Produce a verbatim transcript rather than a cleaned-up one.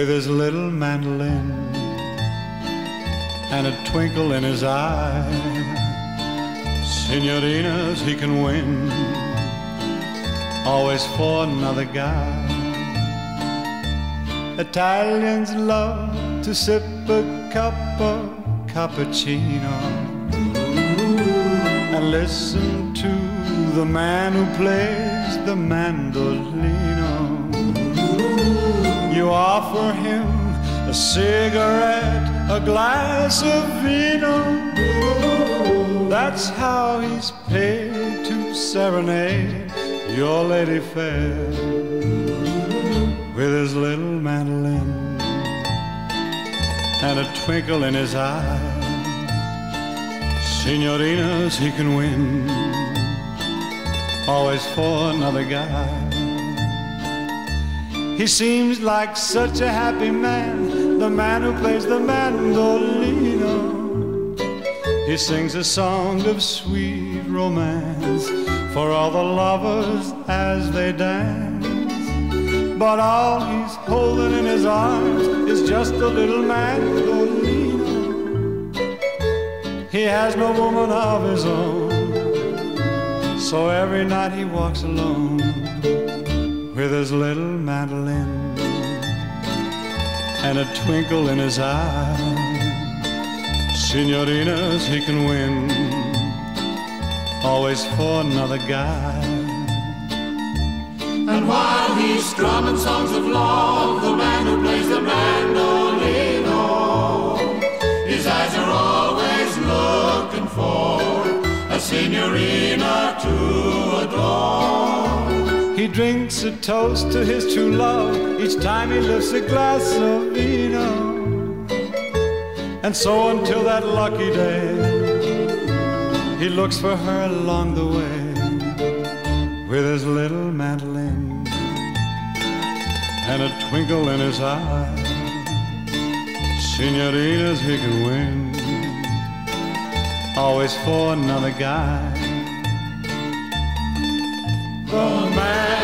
with his little mandolin and a twinkle in his eye. Signorinas he can win, always for another guy. Italians love to sip a cup of cappuccino and listen to the man who plays the mandolino. You offer him a cigarette, a glass of vino. That's how he's paid to serenade your lady fair with his little mandolin and a twinkle in his eye. Signorinas he can win, always for another guy. He seems like such a happy man, the man who plays the mandolino. He sings a song of sweet romance for all the lovers as they dance. But all he's holding in his arms is just a little mandolino. He has no woman of his own, so every night he walks alone with his little mandolin and a twinkle in his eye. Signorinas he can win, always for another guy. And while he's strumming songs of love, the man who plays the mandolino, his eyes are always looking for a signorina to adore. He drinks a toast to his true love each time he lifts a glass of vino. And so until that lucky day, he looks for her along the way with his little mandolin and a twinkle in his eye. Signorinas he can win, always for another guy. The man